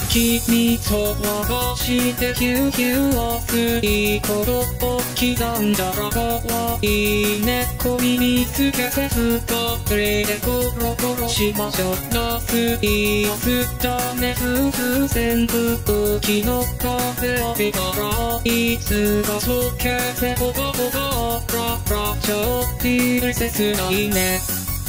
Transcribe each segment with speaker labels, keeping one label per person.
Speaker 1: 君とはしてキューキューをすいことを刻んだらかわいいね小耳つけてふとれでコロコロしましょうなすいを吸ったね夫婦全部浮きの風を見たらいつか溶けてほぼほぼララちょっぴり切ないね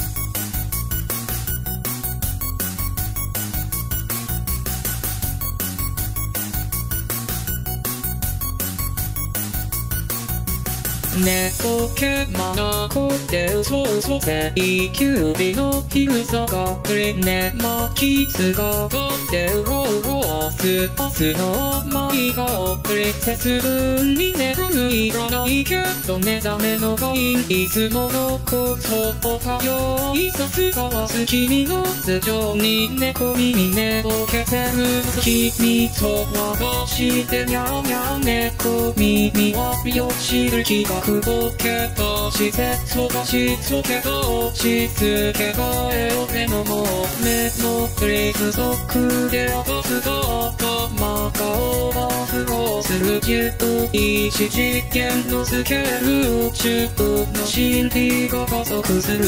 Speaker 1: 寝ぼけまなこで嘘嘘で急日の昼下がりね巻きつがってローロースパスの舞が遅れてすぐに寝るいらないけど目覚めのがいつものことおはよういさすがは好きの頭上に猫耳寝ぼけてる君とはしてにゃにゃ猫耳はよしる気がボケとして飛ばしとけとしつけがえ俺のも目のフレーズ族で落とすとまたオーバーフローする11実験のスケール宇宙の心理が加速する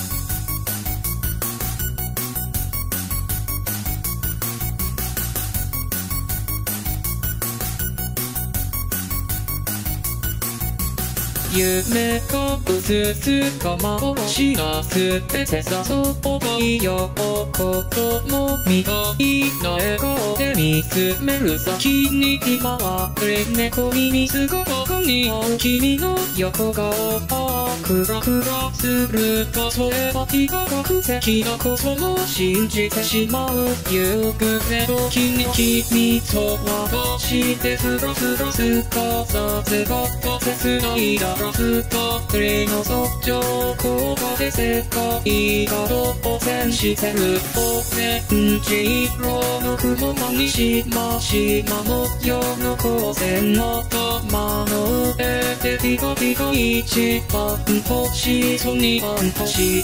Speaker 1: 夢がうつつか幻がすべてさそうがいよこともみたいな笑顔で見つめる先に今は猫耳すごく似合う君の横顔クラクラするとそれは非科学的なことも信じてしまう夕暮れ時に君とはしてフラフラすかさせが切ないだふとりの即上効果で世界が当選してるオレンジ色の雲間にしましま模様の光線の玉の上でピカピカ一番星と二番星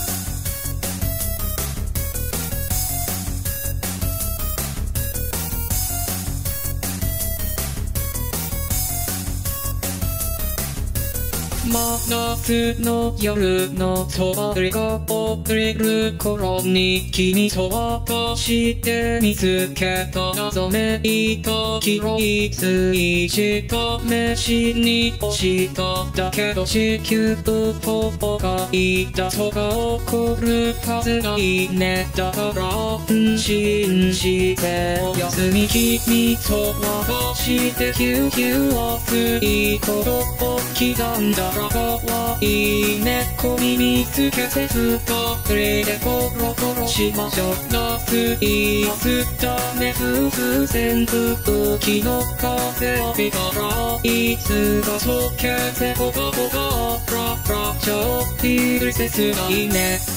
Speaker 1: 真夏の夜のそばりが遅れる頃に君と私で見つけた謎めいた黄色い水地と飯に押しただけど地球とポポがいたとか起こるはずないねだから信じておやすみ君と私でキューキューをすいことを刻んだかわいい猫耳つけてふとれでコロコロしましょう夏い吸ったね夫婦全部浮きの風を見たらいつが溶けてほぼほぼララちょっぴり切ないね